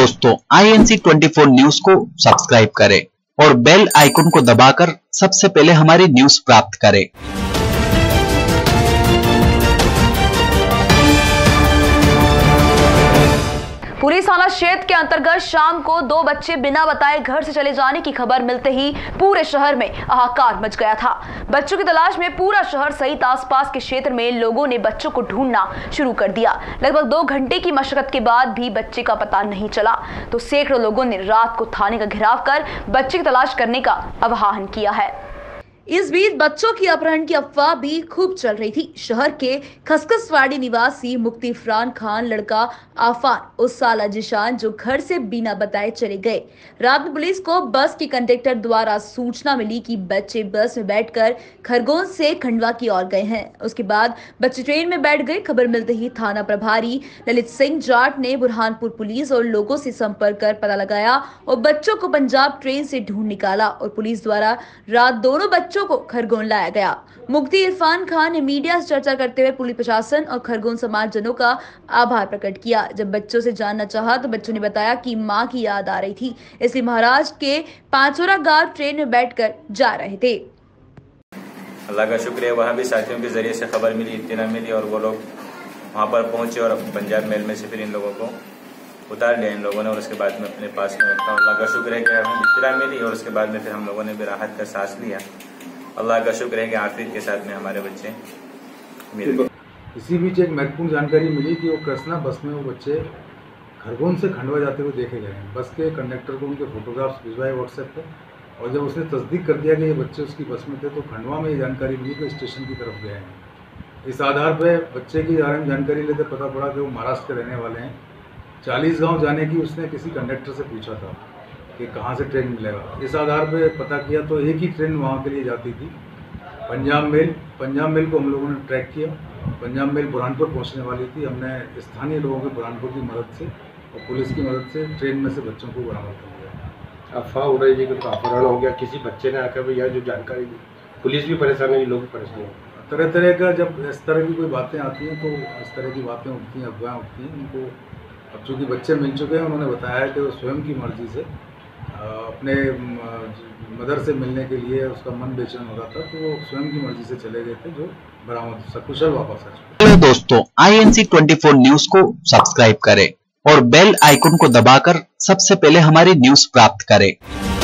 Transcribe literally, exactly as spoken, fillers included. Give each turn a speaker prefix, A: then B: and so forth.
A: दोस्तों, I N C twenty four news को subscribe करें और बेल आइकन को दबाकर सबसे पहले हमारी न्यूज प्राप्त करें।
B: पुलिस थाना क्षेत्र के अंतर्गत शाम को दो बच्चे बिना बताए घर से चले जाने की खबर मिलते ही पूरे शहर में हाहाकार मच गया था। बच्चों की तलाश में पूरा शहर सहित आसपास के क्षेत्र में लोगों ने बच्चों को ढूंढना शुरू कर दिया। लगभग दो घंटे की मशक्कत के बाद भी बच्चे का पता नहीं चला तो सैकड़ों लोगों ने रात को थाने का घेराव कर बच्चे की तलाश करने का आह्वान किया है। इस बीच बच्चों की अपहरण की अफवाह भी खूब चल रही थी। शहर के खसखसवाड़ी निवासी मुक्ति इरफान खान लड़का आफान उस साला जिशान जो घर से बिना बताए चले गए। रात में पुलिस को बस के कंडक्टर द्वारा सूचना मिली कि बच्चे बस में बैठकर खरगोन से खंडवा की ओर गए हैं। उसके बाद बच्चे ट्रेन में बैठ गए। खबर मिलते ही थाना प्रभारी ललित सिंह जाट ने बुरहानपुर पुलिस और लोगों से संपर्क कर पता लगाया और बच्चों को पंजाब ट्रेन से ढूंढ निकाला और पुलिस द्वारा रात दोनों बच्चों को खरगोन लाया गया। मुक्ति इरफान खान ने मीडिया से चर्चा करते हुए पुलिस प्रशासन और खरगोन समाज जनों का आभार प्रकट किया। जब बच्चों से जानना चाहा तो बच्चों ने बताया कि मां की याद आ रही थी, इसलिए महाराष्ट्र के पांचोरा गांव ट्रेन में बैठकर जा रहे थे।
C: अल्लाह का शुक्र है, वहाँ भी साथियों के जरिए से खबर मिली, इत्तला मिली और वो लोग वहाँ पर पहुंचे और पंजाब मेल में से फिर इन लोगों को उतार लिया इन लोगों ने और उसके बाद में अपने पास में रखा। अल्लाह का शुक्र है कि हमें इत्तला मिली और उसके बाद में फिर हम लोगों ने भी राहत का सांस लिया। अल्लाह का शुक्र है कि आफियत के साथ में हमारे बच्चे मिल गए।
D: इसी बीच एक महत्वपूर्ण जानकारी मिली कि वो कृष्णा बस में वो बच्चे खरगोन से खंडवा जाते हुए देखे गए हैं। बस के कंडक्टर को उनके फोटोग्राफ्स भिजवाए व्हाट्सएप पर और जब उसने तस्दीक कर दिया कि ये बच्चे उसकी बस में थे तो खंडवा में ये जानकारी मिली कि स्टेशन की तरफ गए हैं। इस आधार पर बच्चे की बारे में जानकारी लेते पता पड़ा कि वो महाराष्ट्र के रहने वाले हैं। चालीस गाँव जाने की उसने किसी कंडक्टर से पूछा था कि कहाँ से ट्रेन मिलेगा। इस आधार पे पता किया तो एक ही ट्रेन वहाँ के लिए जाती थी, पंजाब मेल। पंजाब मेल को हम लोगों ने ट्रैक किया। पंजाब मेल बुरहानपुर पहुँचने वाली थी। हमने स्थानीय लोगों के बुरहानपुर की मदद से और पुलिस की मदद से ट्रेन में से बच्चों को बरामद कर लिया।
E: अफवाह उड़ रही है कि तो अपहरण हो गया, किसी बच्चे ने आकर भैया जो जानकारी दी, पुलिस भी परेशान है, लोग भी परेशान हैं।
D: तरह तरह का जब इस तरह की कोई बातें आती हैं तो इस तरह की बातें उठती हैं, अफवाह उठती हैं। उनको अब चूँकि बच्चे मिल चुके हैं, उन्होंने बताया है कि वो स्वयं की मर्जी से अपने मदर से मिलने के लिए उसका मन बेचैन हो रहा था तो वो स्वयं की मर्जी से चले गए थे, जो बरामद सकुशल वापस आ चुके।
A: हेलो दोस्तों, I N C twenty four news को सब्सक्राइब करें और बेल आइकन को दबाकर सबसे पहले हमारी न्यूज प्राप्त करें।